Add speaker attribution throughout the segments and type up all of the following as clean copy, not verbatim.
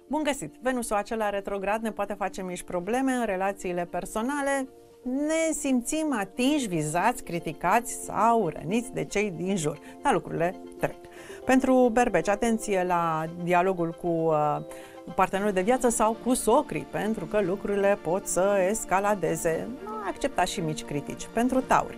Speaker 1: Bun găsit! Venusul acela retrograd ne poate face mici probleme în relațiile personale. Ne simțim atinși, vizați, criticați sau răniți de cei din jur. Dar lucrurile trec. Pentru berbeci, atenție la dialogul cu partenerul de viață sau cu socrii, pentru că lucrurile pot să escaladeze. Acceptați și mici critici. Pentru tauri,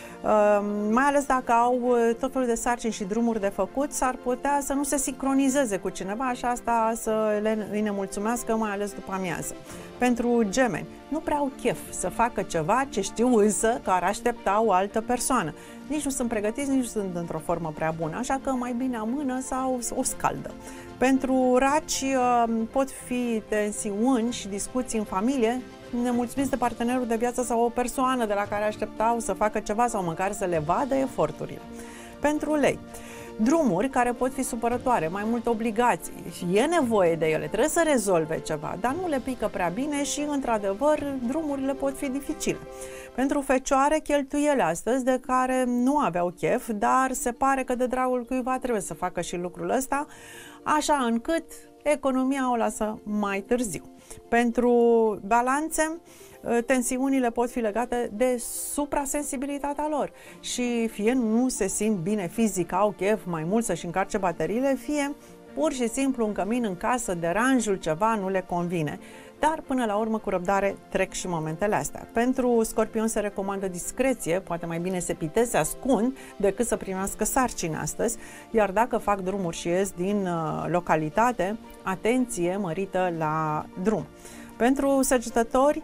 Speaker 1: mai ales dacă au tot felul de sarcini și drumuri de făcut, s-ar putea să nu se sincronizeze cu cineva și asta să îi nemulțumească, mai ales după amiază. Pentru gemeni, nu prea au chef să facă ceva ce știu însă că ar aștepta o altă persoană. Nici nu sunt pregătiți, nici nu sunt într-o formă prea bună, așa că mai bine amână sau o scaldă. Pentru raci pot fi tensiuni și discuții în familie, nemulțumiți de partenerul de viață sau o persoană de la care așteptau să facă ceva sau măcar să le vadă eforturile. Pentru lei, drumuri care pot fi supărătoare, mai multe obligații și e nevoie de ele, trebuie să rezolve ceva, dar nu le pică prea bine și, într-adevăr, drumurile pot fi dificile. Pentru fecioare, cheltuieli astăzi de care nu aveau chef, dar se pare că de dragul cuiva trebuie să facă și lucrul ăsta, așa încât economia o lasă mai târziu. Pentru balanțe, tensiunile pot fi legate de suprasensibilitatea lor și fie nu se simt bine fizic, au chef mai mult să-și încarce bateriile, fie pur și simplu un cămin în casă, deranjul, ceva nu le convine. Dar până la urmă, cu răbdare, trec și momentele astea. Pentru scorpion se recomandă discreție, poate mai bine se piteze, se ascund decât să primească sarcini astăzi, iar dacă fac drumuri și ies din localitate, atenție mărită la drum. Pentru săgetători,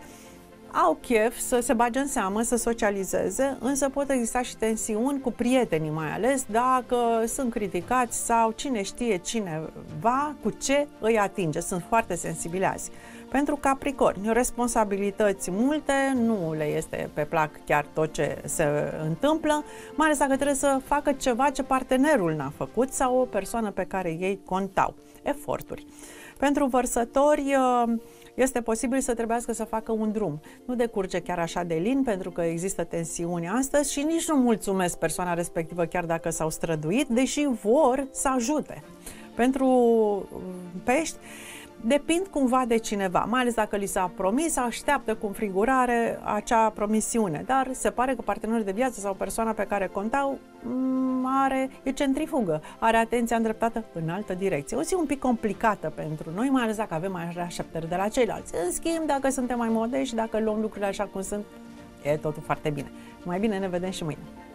Speaker 1: au chef să se bage în seamă, să socializeze, însă pot exista și tensiuni cu prietenii, mai ales dacă sunt criticați sau cine știe cineva cu ce îi atinge. Sunt foarte sensibili azi. Pentru Capricorni, responsabilități multe, nu le este pe plac chiar tot ce se întâmplă, mai ales dacă trebuie să facă ceva ce partenerul n-a făcut sau o persoană pe care ei contau. Eforturi. Pentru Vărsători, este posibil să trebuiască să facă un drum. Nu decurge chiar așa de lin, pentru că există tensiuni astăzi și nici nu mulțumesc persoana respectivă chiar dacă s-au străduit, deși vor să ajute. Pentru Pești, depind cumva de cineva, mai ales dacă li s-a promis, așteaptă cu înfrigurare acea promisiune, dar se pare că partenerul de viață sau persoana pe care contau e centrifugă, are atenția îndreptată în altă direcție. O zi un pic complicată pentru noi, mai ales dacă avem așteptări de la ceilalți. În schimb, dacă suntem mai modești, dacă luăm lucrurile așa cum sunt, e totul foarte bine. Mai bine ne vedem și mâine.